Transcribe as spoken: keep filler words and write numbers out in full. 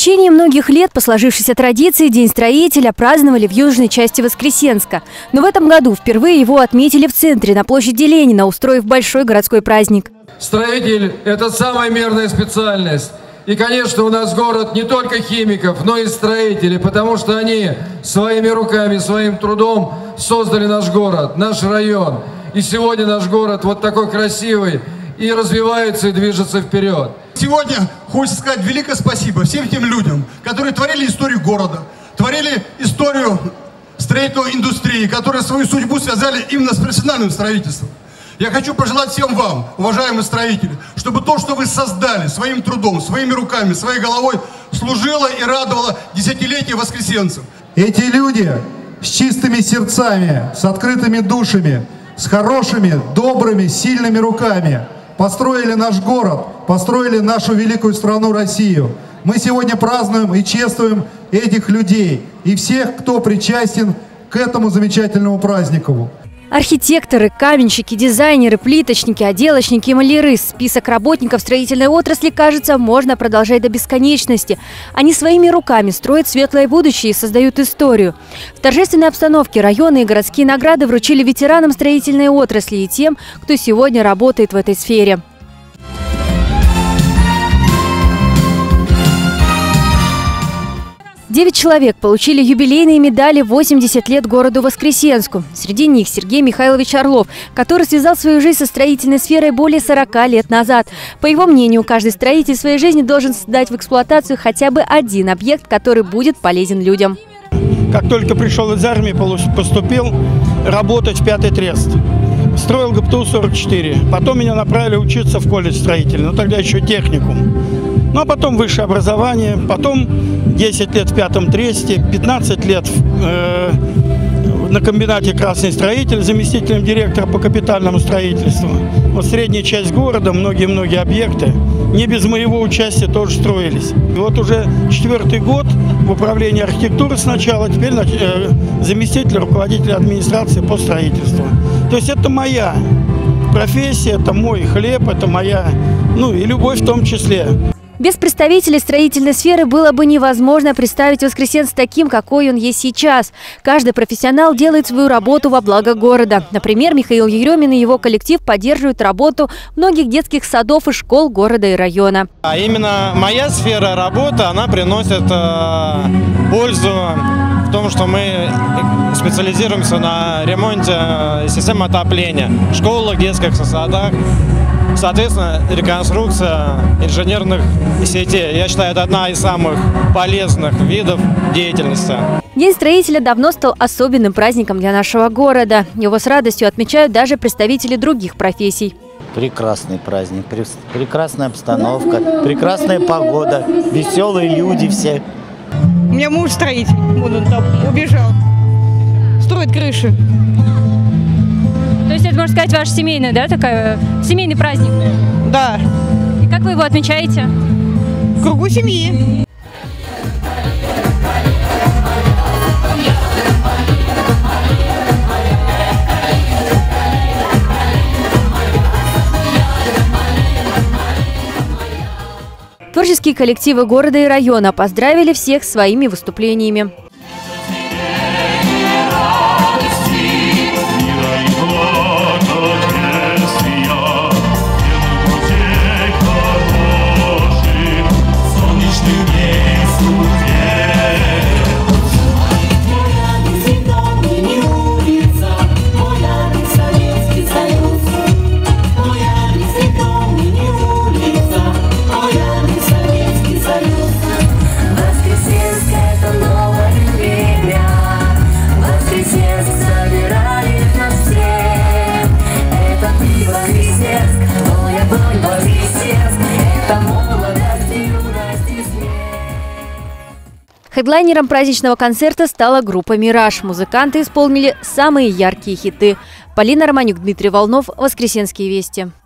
течение многих лет по сложившейся традиции День строителя праздновали в южной части Воскресенска. Но в этом году впервые его отметили в центре, на площади Ленина, устроив большой городской праздник. Строитель – это самая мерная специальность. И, конечно, у нас город не только химиков, но и строителей, потому что они своими руками, своим трудом создали наш город, наш район. И сегодня наш город вот такой красивый и развивается, и движется вперед. Сегодня хочется сказать великое спасибо всем тем людям, которые творили историю города, творили историю строительной индустрии, которые свою судьбу связали именно с профессиональным строительством. Я хочу пожелать всем вам, уважаемые строители, чтобы то, что вы создали своим трудом, своими руками, своей головой, служило и радовало десятилетия воскресенцев. Эти люди с чистыми сердцами, с открытыми душами, с хорошими, добрыми, сильными руками построили наш город, построили нашу великую страну Россию. Мы сегодня празднуем и чествуем этих людей и всех, кто причастен к этому замечательному празднику. Архитекторы, каменщики, дизайнеры, плиточники, отделочники и маляры. Список работников строительной отрасли, кажется, можно продолжать до бесконечности. Они своими руками строят светлое будущее и создают историю. В торжественной обстановке районы и городские награды вручили ветеранам строительной отрасли и тем, кто сегодня работает в этой сфере. Девять человек получили юбилейные медали «восемьдесят лет городу Воскресенску». Среди них Сергей Михайлович Орлов, который связал свою жизнь со строительной сферой более сорока лет назад. По его мнению, каждый строитель в своей жизни должен сдать в эксплуатацию хотя бы один объект, который будет полезен людям. Как только пришел из армии, поступил работать в пятый трест. Строил ГПТУ сорок четыре. Потом меня направили учиться в колледж строительный, но тогда еще техникум. Ну а потом высшее образование, потом десять лет в пятом тресте, пятнадцать лет э, на комбинате «Красный строитель», заместителем директора по капитальному строительству. Вот средняя часть города, многие-многие объекты, не без моего участия тоже строились. И вот уже четвертый год в управлении архитектуры сначала, теперь э, заместитель руководителя администрации по строительству. То есть это моя профессия, это мой хлеб, это моя, ну и любовь в том числе. Без представителей строительной сферы было бы невозможно представить Воскресенск таким, какой он есть сейчас. Каждый профессионал делает свою работу во благо города. Например, Михаил Еремин и его коллектив поддерживают работу многих детских садов и школ города и района. А именно моя сфера работы, она приносит э, пользу в том, что мы специализируемся на ремонте системы отопления в школах, детских садах. Соответственно, реконструкция инженерных сетей, я считаю, это одна из самых полезных видов деятельности. День строителя давно стал особенным праздником для нашего города. Его с радостью отмечают даже представители других профессий. Прекрасный праздник, прекрасная обстановка, прекрасная погода, веселые люди все. У меня муж строитель, вот он там убежал, строит крыши. То есть это, можно сказать, ваш семейный, да, такой семейный праздник? Да. И как вы его отмечаете? В кругу семьи. Творческие коллективы города и района поздравили всех своими выступлениями. Хедлайнером праздничного концерта стала группа «Мираж». Музыканты исполнили самые яркие хиты. Полина Романюк, Дмитрий Волнов. Воскресенские вести.